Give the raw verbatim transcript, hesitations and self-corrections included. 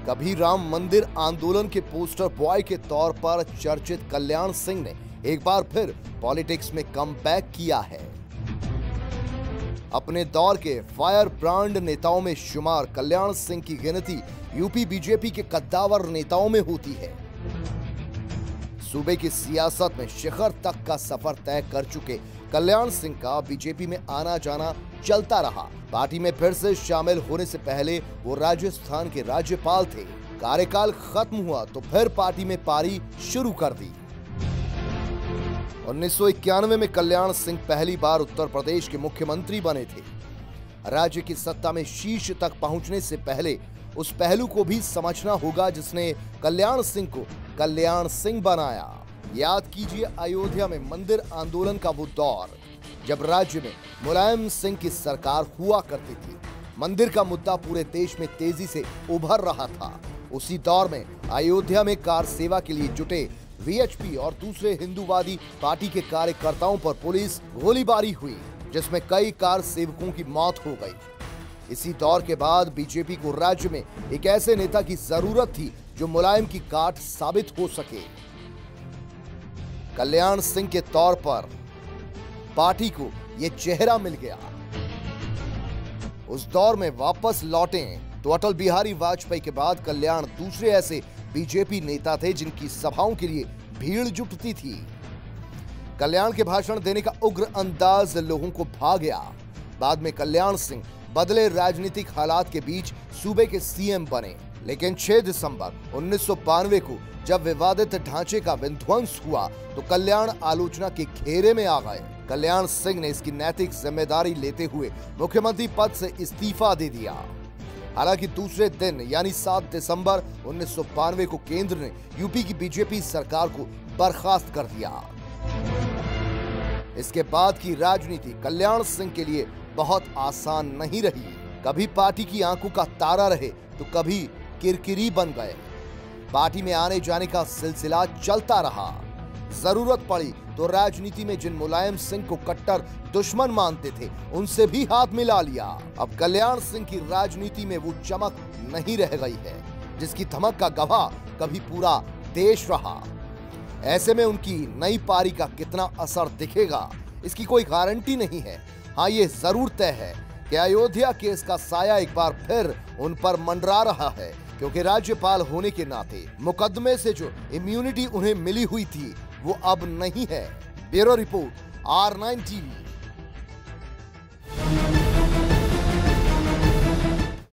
कभी राम मंदिर आंदोलन के पोस्टर बॉय के तौर पर चर्चित कल्याण सिंह ने एक बार फिर पॉलिटिक्स में कमबैक किया है। अपने दौर के फायर ब्रांड नेताओं में शुमार कल्याण सिंह की गिनती यूपी बीजेपी के कद्दावर नेताओं में होती है। सूबे की सियासत में शिखर तक का सफर तय कर चुके कल्याण सिंह का बीजेपी में आना जाना चलता रहा। पार्टी में फिर से शामिल होने से पहले वो राजस्थान के राज्यपाल थे। कार्यकाल खत्म हुआ तो फिर पार्टी में पारी शुरू कर दी। उन्नीस सौ इक्यानवे में कल्याण सिंह पहली बार उत्तर प्रदेश के मुख्यमंत्री बने थे। राज्य की सत्ता में शीर्ष तक पहुंचने से पहले उस पहलू को भी समझना होगा जिसने कल्याण सिंह को कल्याण सिंह बनाया। याद कीजिए अयोध्या में मंदिर आंदोलन का वो दौर जब राज्य में मुलायम सिंह की सरकार हुआ करती थी। मंदिर का मुद्दा पूरे देश में तेजी से उभर रहा था। उसी दौर में अयोध्या में कार सेवा के लिए जुटे वीएचपी और दूसरे हिंदूवादी पार्टी के कार्यकर्ताओं पर पुलिस गोलीबारी हुई, जिसमें कई कार सेवकों की मौत हो गई। इसी दौर के बाद बीजेपी को राज्य में एक ऐसे नेता की जरूरत थी जो मुलायम की काट साबित हो सके। कल्याण सिंह के तौर पर पार्टी को यह चेहरा मिल गया। उस दौर में वापस लौटे तो अटल बिहारी वाजपेयी के बाद कल्याण दूसरे ऐसे बीजेपी नेता थे जिनकी सभाओं के लिए भीड़ जुटती थी। कल्याण के भाषण देने का उग्र अंदाज लोगों को भा गया। बाद में कल्याण सिंह बदले राजनीतिक हालात के बीच सूबे के सीएम बने, लेकिन छह दिसंबर उन्नीस सौ बानवे को जब विवादित ढांचे का विध्वंस हुआ तो कल्याण आलोचना के घेरे में आ गए। कल्याण सिंह ने इसकी नैतिक जिम्मेदारी लेते हुए मुख्यमंत्री पद से इस्तीफा दे दिया। हालांकि दूसरे दिन यानी सात दिसंबर उन्नीस सौ बानवे को केंद्र ने यूपी की बीजेपी सरकार को बर्खास्त कर दिया। इसके बाद की राजनीति कल्याण सिंह के लिए बहुत आसान नहीं रही। कभी पार्टी की आंखों का तारा रहे तो कभी किरकिरी बन गए। पार्टी में आने जाने का सिलसिला चलता रहा। जरूरत पड़ी तो राजनीति में जिन मुलायम सिंह को कट्टर दुश्मन मानते थे उनसे भी हाथ मिला लिया। अब कल्याण सिंह की राजनीति में वो चमक नहीं रह गई है जिसकी धमक का गवाह कभी पूरा देश रहा। ऐसे में उनकी नई पारी का कितना असर दिखेगा इसकी कोई गारंटी नहीं है। हाँ, ये जरूर तय है कि अयोध्या केस का साया एक बार फिर उन पर मंडरा रहा है, क्योंकि राज्यपाल होने के नाते मुकदमे से जो इम्यूनिटी उन्हें मिली हुई थी वो अब नहीं है। Bureau report, R nine TV.